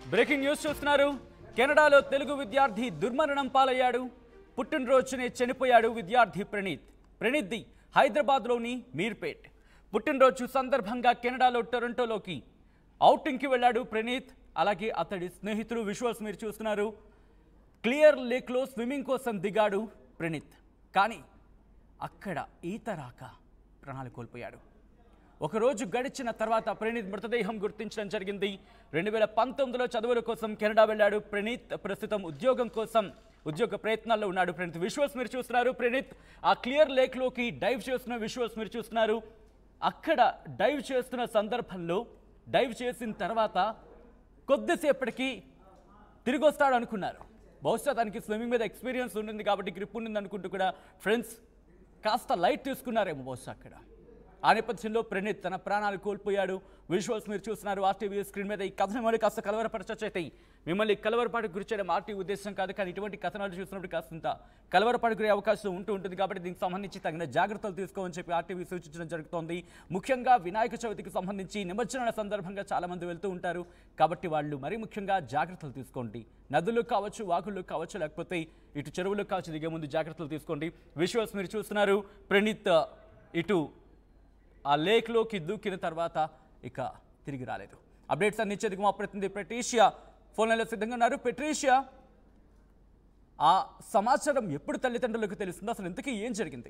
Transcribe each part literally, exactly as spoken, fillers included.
Breaking news చూస్తున్నారు. కెనడాలో తెలుగు విద్యార్థి దుర్మరణం పాలయ్యాడు. పుట్టినరోజునే చనిపోయాడు విద్యార్థి ప్రణీత్. ప్రణీత్ది హైదరాబాద్లోని మీర్పేట్. పుట్టినరోజు సందర్భంగా కెనడాలో టొరంటోలోకి ఔటింగ్కి వెళ్ళాడు ప్రణీత్. అలాగే అతడి స్నేహితులు. విజువల్స్ మీరు చూస్తున్నారు. క్లియర్ లేక్లో స్విమ్మింగ్ కోసం దిగాడు ప్రణీత్. కానీ అక్కడ ఈత రాక ప్రాణాలు కోల్పోయాడు. ఒకరోజు గడిచిన తర్వాత ప్రణీత్ మృతదేహం గుర్తించడం జరిగింది. రెండు వేల పంతొమ్మిదిలో చదువుల కోసం కెనడా వెళ్ళాడు ప్రణీత్. ప్రస్తుతం ఉద్యోగం కోసం ఉద్యోగ ప్రయత్నాల్లో ఉన్నాడు ప్రణీత్. విజువల్స్ మీరు చూస్తున్నారు. ప్రణీత్ ఆ క్లియర్ లేక్లోకి డైవ్ చేస్తున్న విజువల్స్ మీరు చూస్తున్నారు. అక్కడ డైవ్ చేస్తున్న సందర్భంలో డైవ్ చేసిన తర్వాత కొద్దిసేపటికి తిరిగి వస్తాడు అనుకున్నారు. బహుశా దానికి స్విమ్మింగ్ మీద ఎక్స్పీరియన్స్ ఉంటుంది కాబట్టి గ్రిప్ ఉంటుంది అనుకుంటూ కూడా ఫ్రెండ్స్ కాస్త లైట్ తీసుకున్నారేమో బహుశా అక్కడ. ఆ నేపథ్యంలో ప్రణీత్ తన ప్రాణాలు కోల్పోయాడు. విజువల్స్ మీరు చూస్తున్నారు. ఆర్టీవీ స్క్రీన్ మీద ఈ కథను మిమ్మల్ని కాస్త కలవరపరచైతాయి. మిమ్మల్ని కలవరపాటు గురి చేయడం ఆర్టీవీ ఉద్దేశం కాదు. కానీ ఇటువంటి కథనాలు చూసినప్పుడు కాస్తంత కలవరపాటు గురే అవకాశం ఉంటూ ఉంటుంది. కాబట్టి దీనికి సంబంధించి తగిన జాగ్రత్తలు తీసుకోమని చెప్పి ఆర్టీవీ సూచించడం జరుగుతోంది. ముఖ్యంగా వినాయక చవితికి సంబంధించి నిమజ్జనాల సందర్భంగా చాలామంది వెళ్తూ ఉంటారు. కాబట్టి వాళ్ళు మరీ ముఖ్యంగా జాగ్రత్తలు తీసుకోండి. నదులు కావచ్చు, వాగుళ్ళు కావచ్చు, లేకపోతే ఇటు చెరువులు కావచ్చు, దిగే ముందు జాగ్రత్తలు తీసుకోండి. విజువల్స్ మీరు చూస్తున్నారు. ప్రణీత్ ఇటు ఆ లేక్లోకి దూకిన తర్వాత ఇక తిరిగి రాలేదు. అప్డేట్స్ అందించేందుకు మా ప్రతినిధి పెట్రీషియా ఫోన్ లైన్లో సిద్ధంగా ఉన్నారు. పెట్రీషియా, ఆ సమాచారం ఎప్పుడు తల్లిదండ్రులకు తెలుస్తుందో, అసలు ఇంతకీ ఏం జరిగింది?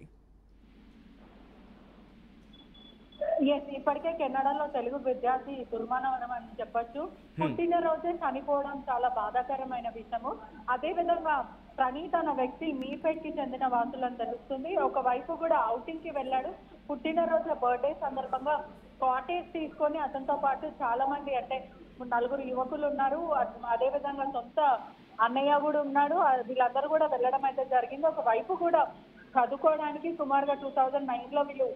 ఎస్, ఇప్పటికే కెనడాలో తెలుగు విద్యార్థి దుర్మరణం అని చెప్పొచ్చు. పుట్టినరోజే చనిపోవడం చాలా బాధాకరమైన విషయము. అదే విధంగా ప్రణీత్ అన్న వ్యక్తి మీర్పేట్ కి చెందిన వాసులని తెలుస్తుంది. ఒకవైపు కూడా ఔటింగ్ కి వెళ్ళాడు. పుట్టినరోజు బర్త్డే సందర్భంగా కాటేజ్ తీసుకొని అతనితో పాటు చాలా మంది, అంటే నలుగురు యువకులు ఉన్నారు. అదే విధంగా సొంత అన్నయ్య కూడా ఉన్నాడు. వీళ్ళందరూ కూడా వెళ్ళడం అయితే జరిగింది. ఒకవైపు కూడా చదువుకోవడానికి సుమారుగా టూ థౌజండ్ నైన్ లో వీళ్ళు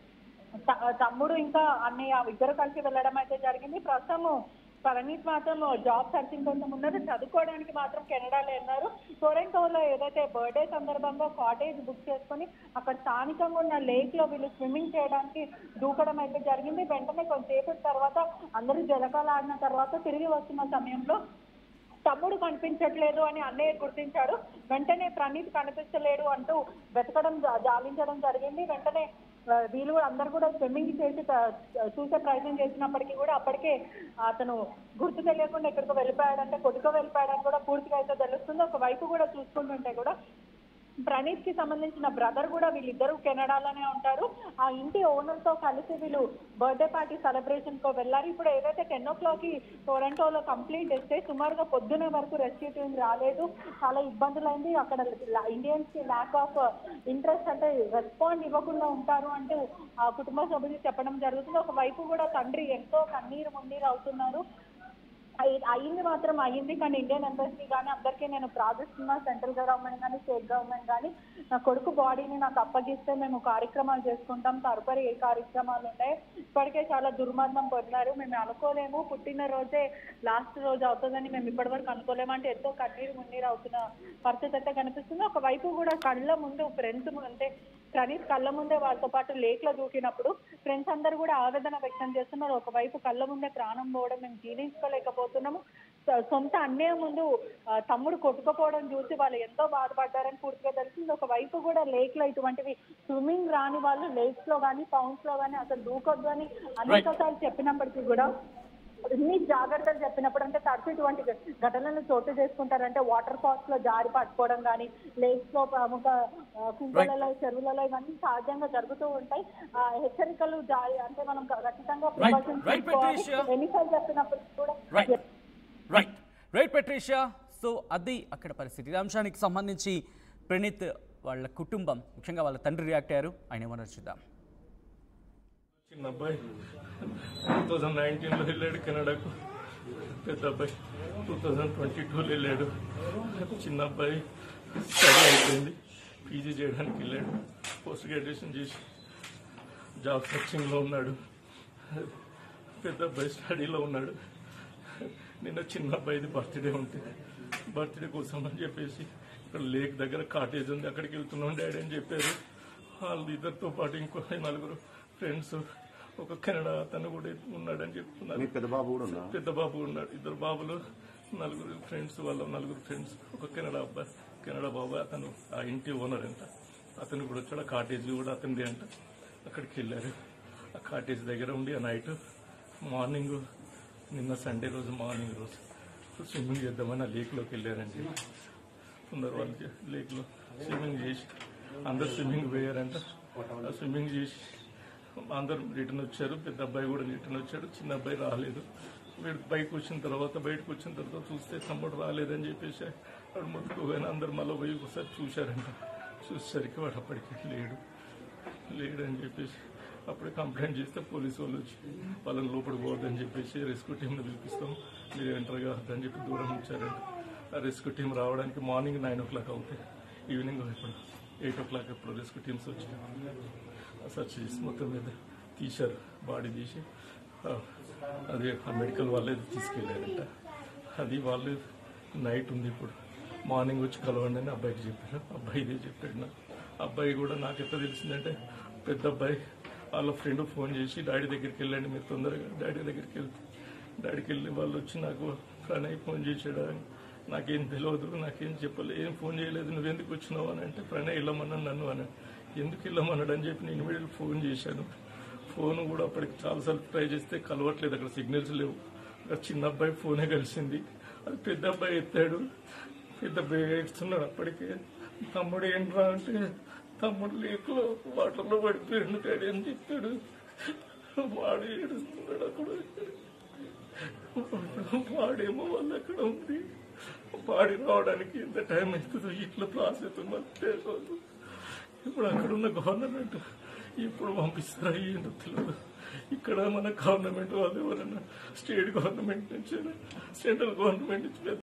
తమ్ముడు ఇంకా అన్నయ్య ఇద్దరు కలిసి వెళ్ళడం అయితే జరిగింది. ప్రస్తుతం ప్రణీత్ మాత్రం జాబ్ సర్చింగ్ కోసం ఉన్నారు. చదువుకోవడానికి మాత్రం కెనడాలో ఉన్నారు. టొరంటోలో ఏదైతే బర్త్డే సందర్భంగా కాటేజ్ బుక్ చేసుకుని అక్కడ స్థానికంగా ఉన్న లేక్ లో వీళ్ళు స్విమ్మింగ్ చేయడానికి దూకడం అయితే జరిగింది. వెంటనే కొంతసేపటి తర్వాత అందరూ జలకాలు ఆడిన తర్వాత తిరిగి వస్తున్న సమయంలో తమ్ముడు కనిపించట్లేదు అని అన్నయ్య గుర్తించాడు. వెంటనే ప్రణీత్ కనిపించలేడు అంటూ వెతకడం జాలించడం జరిగింది. వెంటనే వీళ్ళు కూడా అందరు కూడా స్విమ్మింగ్ చేసి చూసే ప్రయత్నం చేసినప్పటికీ కూడా అప్పటికే అతను గుర్తు తెలియకుండా ఎక్కడికో వెళ్ళిపోయాడంటే కొడుకో వెళ్ళిపోయాడని కూడా పూర్తిగా అయితే తెలుస్తుంది. ఒకవైపు కూడా చూసుకుంటుంటే కూడా ప్రణీత్ కి సంబంధించిన బ్రదర్ కూడా వీళ్ళిద్దరూ కెనడాలోనే ఉంటారు. ఆ ఇంటి ఓనర్ తో కలిసి వీళ్ళు బర్త్డే పార్టీ సెలబ్రేషన్ కో వెళ్ళారు. ఇప్పుడు ఏదైతే టెన్ ఓ క్లాక్ కి టొరంటోలో కంప్లీట్ చేస్తే సుమారుగా పొద్దున వరకు రెస్క్యూ టీం రాలేదు. చాలా ఇబ్బందులైంది. అక్కడ ఇండియన్స్ కి ల్యాక్ ఆఫ్ ఇంట్రెస్ట్, అంటే రెస్పాండ్ ఇవ్వకుండా ఉంటారు అంటూ ఆ కుటుంబ సభ్యులు చెప్పడం జరుగుతుంది. ఒకవైపు కూడా తండ్రి ఎంతో కన్నీరు మున్నీరు అవుతున్నారు. అయ్యింది మాత్రం అయ్యింది, కానీ ఇండియన్ ఎంబసీ కానీ అందరికీ నేను ప్రార్థిస్తున్నా, సెంట్రల్ గవర్నమెంట్ కానీ స్టేట్ గవర్నమెంట్ కానీ నా కొడుకు బాడీని నాకు అప్పగిస్తే మేము కార్యక్రమాలు చేసుకుంటాం. తదుపరి ఏ కార్యక్రమాలు ఉన్నాయి. ఇప్పటికే చాలా దుర్మరణం పొందారు. మేము అనుకోలేము, పుట్టినరోజే లాస్ట్ రోజు అవుతుందని మేము ఇప్పటి వరకు అనుకోలేము అంటే ఎంతో కన్నీరు మున్నీరు అవుతున్న పరిస్థితి అయితే కనిపిస్తుంది. ఒకవైపు కూడా కళ్ళ ముందు ఫ్రెండ్స్, అంటే ప్రణీత్ కళ్ళ ముందే వాళ్ళతో పాటు లేక్ లో దూకినప్పుడు ఫ్రెండ్స్ అందరూ కూడా ఆవేదన వ్యక్తం చేస్తున్నారు. ఒకవైపు కళ్ళ ముందే ప్రాణం పోవడం మేము జీర్ణించుకోలేకపోతున్నాము. సొంత అన్నయ్య ముందు తమ్ముడు కొట్టుకుపోవడం చూసి వాళ్ళు ఎంతో బాధపడ్డారని పూర్తిగా తెలిసింది. ఒకవైపు కూడా లేక్ లో ఇటువంటివి స్విమ్మింగ్ రాని వాళ్ళు లేక్స్ లో కానీ పౌండ్స్ లో కానీ అసలు దూకొద్దు అని అనేక సార్లు చెప్పినప్పటికీ కూడా ఇన్ని జాగ్రత్తలు చెప్పినప్పుడు, అంటే తరచు ఇటువంటి ఘటనలు చోటు చేసుకుంటారంటే వాటర్ ఫాల్స్ లో జారి పట్టుకోవడం కానీ, లేక్స్ లో ప్రముఖ కుంటలలో చెరువులలో ఇవన్నీ సహజంగా జరుగుతూ ఉంటాయి. హెచ్చరికలు జారి అంటే మనం ఖచ్చితంగా ఎన్నిసార్లు చెప్పినప్పుడు కూడా రైట్ రైట్ పెట్రీషియా. సో అది అక్కడ పరిస్థితి. ఈ అంశానికి సంబంధించి ప్రణీత్ వాళ్ళ కుటుంబం, ముఖ్యంగా వాళ్ళ తండ్రి రియాక్ట్ అయ్యారు. ఆయన ఏమన్నా చూద్దాం. చిన్న అబ్బాయి టూ థౌజండ్ నైన్టీన్లో వెళ్ళాడు కెనడాకు. పెద్ద అబ్బాయి టూ థౌజండ్ ట్వంటీ టూలో వెళ్ళాడు. చిన్న అబ్బాయి స్టడీ అయిపోయింది, పీజీ చేయడానికి వెళ్ళాడు. పోస్ట్ గ్రాడ్యుయేషన్ చేసి జాబ్ సర్చింగ్లో ఉన్నాడు. పెద్ద అబ్బాయి స్టడీలో ఉన్నాడు. నిన్న చిన్న అబ్బాయిది బర్త్డే ఉంటే బర్త్డే కోసం అని చెప్పేసి ఇక్కడ లేక్ దగ్గర కాటేజ్ ఉంది, అక్కడికి వెళ్తున్నాం డాడీ అని చెప్పారు. వాళ్ళు ఇద్దరితో పాటు ఇంకో నలుగురు ఫ్రెండ్స్, ఒక కెనడా అతను కూడా ఉన్నాడని చెప్తున్నారు. పెద్ద బాబు కూడా ఉన్నాడు. పెద్ద బాబు ఉన్నాడు. ఇద్దరు బాబులు నలుగురు ఫ్రెండ్స్ వాళ్ళ నలుగురు ఫ్రెండ్స్ ఒక కెనడా అబ్బాయి కెనడా బాబాయ్ అతను ఆ ఇంటి ఓనర్ అంట, అతను కూడా వచ్చాడు. ఆ కాటేజ్ కూడా అతనిది అంట. అక్కడికి వెళ్ళారు. ఆ కాటేజ్ దగ్గర ఉండి ఆ నైట్ మార్నింగ్ నిన్న సండే రోజు మార్నింగ్ రోజు స్విమ్మింగ్ చేద్దామని ఆ లేక్లోకి వెళ్ళారండి. కొందరు వాళ్ళు లేక్లో స్విమ్మింగ్ చేసి అందరు స్విమ్మింగ్ పోయారంట. ఆ స్విమ్మింగ్ చేసి అందరు రిటర్న్ వచ్చారు. పెద్ద అబ్బాయి కూడా రిటర్న్ వచ్చాడు, చిన్న అబ్బాయి రాలేదు. వీడు బయటకు వచ్చిన తర్వాత బయటకు వచ్చిన తర్వాత చూస్తే తమ్ముడు రాలేదని చెప్పేసి వాడు ముట్టుకోగానే అందరు మళ్ళీ పోయి ఒకసారి చూశారంట. చూసేసరికి వాడు అప్పటికి లేడు లేడని చెప్పేసి అప్పుడే కంప్లైంట్ చేస్తే పోలీసు వాళ్ళు వచ్చి వాళ్ళని లోపలికి పోవద్దని చెప్పేసి రెస్క్యూ టీంని పిలిపిస్తాం, మీరు ఎంటర్ కావద్దని చెప్పి దూరం ఉంచారంట. ఆ రెస్క్యూ టీం రావడానికి మార్నింగ్ నైన్ ఓ క్లాక్ అవుతాయి, ఈవినింగ్ ఇప్పుడు ఎయిట్ ఓ క్లాక్ ఇప్పుడు రెస్క్యూ టీమ్స్ వచ్చి సర్చ్ చేసి మొత్తం మీద తీశారు. బాడీ తీసి అది ఆ మెడికల్ వాళ్ళే తీసుకెళ్ళారంట. అది వాళ్ళు నైట్ ఉంది, ఇప్పుడు మార్నింగ్ వచ్చి కలవండి అని అబ్బాయికి చెప్పారు. అబ్బాయి ఇదే చెప్పాడు నాకు. అబ్బాయి కూడా నాకు ఎట్లా తెలిసిందంటే పెద్ద అబ్బాయి వాళ్ళ ఫ్రెండ్ ఫోన్ చేసి డాడీ దగ్గరికి వెళ్ళండి మీరు తొందరగా, డాడీ దగ్గరికి వెళ్తే డాడీకి వెళ్ళి వాళ్ళు వచ్చి నాకు ప్రణయ్ ఫోన్ చేశాడు, నాకేం తెలియదు, నాకేం చెప్పలేదు, ఏం ఫోన్ చేయలేదు, నువ్వెందుకు వచ్చినావు అని అంటే ప్రణయ్ వెళ్ళమన్నాను నన్ను అని. ఎందుకు వెళ్ళమన్నాడు అని చెప్పి నేను ఇమీడియట్ ఫోన్ చేశాను. ఫోన్ కూడా అప్పటికి చాలాసార్లు ట్రై చేస్తే కలవట్లేదు, అక్కడ సిగ్నల్స్ లేవు. అక్కడ చిన్న అబ్బాయి ఫోనే కలిసింది, అది పెద్ద అబ్బాయి ఎత్తాడు. పెద్ద అబ్బాయి ఏడుస్తున్నాడు. అప్పటికే తమ్ముడు ఏంట్రా అంటే తమ్ముడు లేకులో వాటర్లో పడిపోయాడు డాడీ అని చెప్పాడు. వాడు ఏడుస్తున్నాడు. అక్కడ వాడేమో వాళ్ళు అక్కడ ఉంది, వాడి రావడానికి ఎంత టైం అవుతుందో ఇట్లా ప్రాసెస్ తెలియదు. ఇప్పుడు అక్కడ ఉన్న గవర్నమెంట్ ఇప్పుడు పంపిస్తారా ఏంటో తెలియదు. ఇక్కడ మన గవర్నమెంట్ వాళ్ళు ఎవరైనా స్టేట్ గవర్నమెంట్ నుంచి సెంట్రల్ గవర్నమెంట్ నుంచి